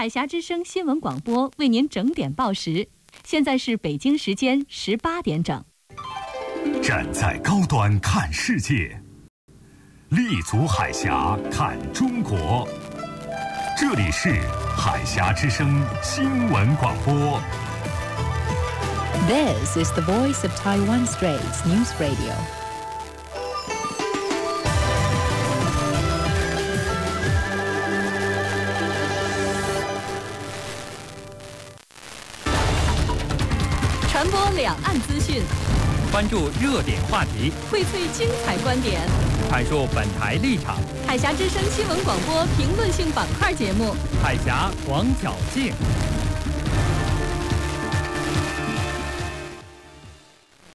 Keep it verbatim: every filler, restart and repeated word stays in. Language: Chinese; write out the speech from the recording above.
海峡之声新闻广播为您整点报时，现在是北京时间十八点整。 站在高端看世界，立足海峡看中国。这里是海峡之声新闻广播。 This is the voice of Taiwan Straits News Radio. 传播两岸资讯， 关注热点话题， 荟萃精彩观点， 阐述本台立场。 海峡之声新闻广播评论性板块节目《 海峡广角镜》。